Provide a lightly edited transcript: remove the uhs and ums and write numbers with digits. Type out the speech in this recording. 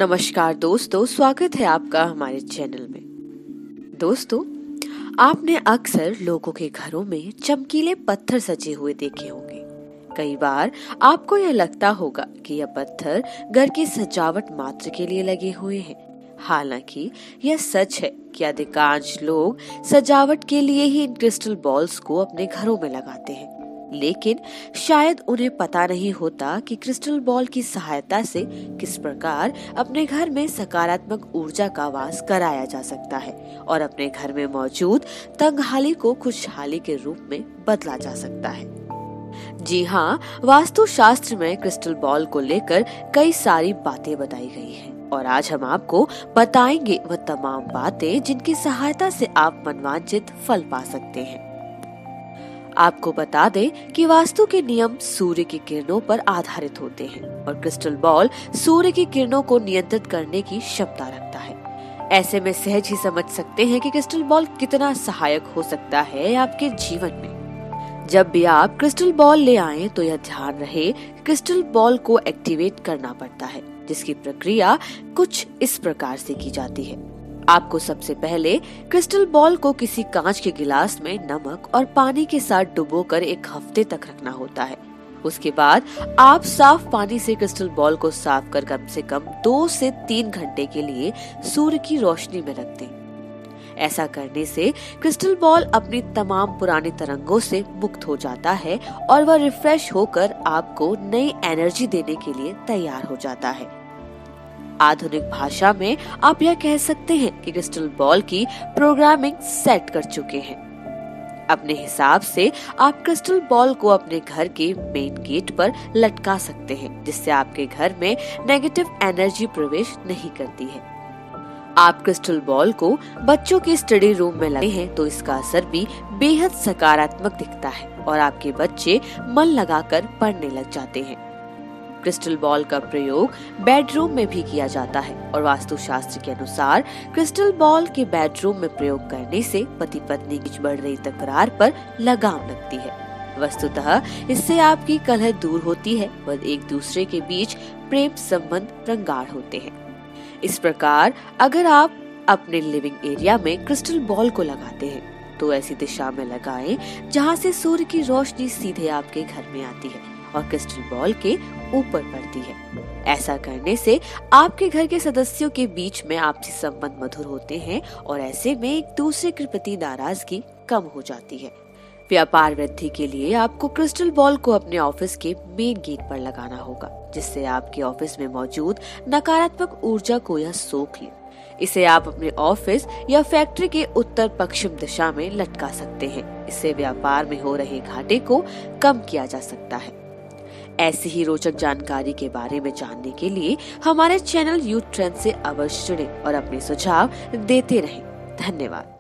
नमस्कार दोस्तों, स्वागत है आपका हमारे चैनल में। दोस्तों, आपने अक्सर लोगों के घरों में चमकीले पत्थर सजे हुए देखे होंगे। कई बार आपको यह लगता होगा कि यह पत्थर घर की सजावट मात्र के लिए लगे हुए हैं। हालांकि यह सच है कि अधिकांश लोग सजावट के लिए ही इन क्रिस्टल बॉल्स को अपने घरों में लगाते हैं, लेकिन शायद उन्हें पता नहीं होता कि क्रिस्टल बॉल की सहायता से किस प्रकार अपने घर में सकारात्मक ऊर्जा का वास कराया जा सकता है और अपने घर में मौजूद तंगहाली को खुशहाली के रूप में बदला जा सकता है। जी हाँ, वास्तुशास्त्र में क्रिस्टल बॉल को लेकर कई सारी बातें बताई गई हैं और आज हम आपको बताएंगे वह तमाम बातें जिनकी सहायता से आप मनवांछित फल पा सकते हैं। आपको बता दें कि वास्तु के नियम सूर्य की किरणों पर आधारित होते हैं और क्रिस्टल बॉल सूर्य की किरणों को नियंत्रित करने की क्षमता रखता है। ऐसे में सहज ही समझ सकते हैं कि क्रिस्टल बॉल कितना सहायक हो सकता है आपके जीवन में। जब भी आप क्रिस्टल बॉल ले आएं तो यह ध्यान रहे क्रिस्टल बॉल को एक्टिवेट करना पड़ता है, जिसकी प्रक्रिया कुछ इस प्रकार से की जाती है। आपको सबसे पहले क्रिस्टल बॉल को किसी कांच के गिलास में नमक और पानी के साथ डुबोकर 1 हफ्ते तक रखना होता है। उसके बाद आप साफ पानी से क्रिस्टल बॉल को साफ कर कम से कम 2 से 3 घंटे के लिए सूर्य की रोशनी में रख दें। ऐसा करने से क्रिस्टल बॉल अपनी तमाम पुरानी तरंगों से मुक्त हो जाता है और वह रिफ्रेश होकर आपको नई एनर्जी देने के लिए तैयार हो जाता है। आधुनिक भाषा में आप यह कह सकते हैं कि क्रिस्टल बॉल की प्रोग्रामिंग सेट कर चुके हैं। अपने हिसाब से आप क्रिस्टल बॉल को अपने घर के मेन गेट पर लटका सकते हैं, जिससे आपके घर में नेगेटिव एनर्जी प्रवेश नहीं करती है। आप क्रिस्टल बॉल को बच्चों के स्टडी रूम में लगाते हैं तो इसका असर भी बेहद सकारात्मक दिखता है और आपके बच्चे मन लगाकर पढ़ने लग जाते हैं। क्रिस्टल बॉल का प्रयोग बेडरूम में भी किया जाता है और वास्तुशास्त्र के अनुसार क्रिस्टल बॉल के बेडरूम में प्रयोग करने से पति पत्नी की बढ़ रही तकरार पर लगाम लगती है। वस्तुतः इससे आपकी कलह दूर होती है और एक दूसरे के बीच प्रेम संबंध प्रगाढ़ होते हैं। इस प्रकार अगर आप अपने लिविंग एरिया में क्रिस्टल बॉल को लगाते हैं तो ऐसी दिशा में लगाएं जहां से सूर्य की रोशनी सीधे आपके घर में आती है और क्रिस्टल बॉल के ऊपर पड़ती है। ऐसा करने से आपके घर के सदस्यों के बीच में आपसी संबंध मधुर होते हैं और ऐसे में एक दूसरे के प्रति नाराजगी कम हो जाती है। व्यापार वृद्धि के लिए आपको क्रिस्टल बॉल को अपने ऑफिस के मेन गेट पर लगाना होगा, जिससे आपके ऑफिस में मौजूद नकारात्मक ऊर्जा को यह सोख ले। इसे आप अपने ऑफिस या फैक्ट्री के उत्तर पश्चिम दिशा में लटका सकते हैं। इससे व्यापार में हो रहे घाटे को कम किया जा सकता है। ऐसी ही रोचक जानकारी के बारे में जानने के लिए हमारे चैनल यूथ ट्रेंड से अवश्य जुड़ें और अपने सुझाव देते रहें। धन्यवाद।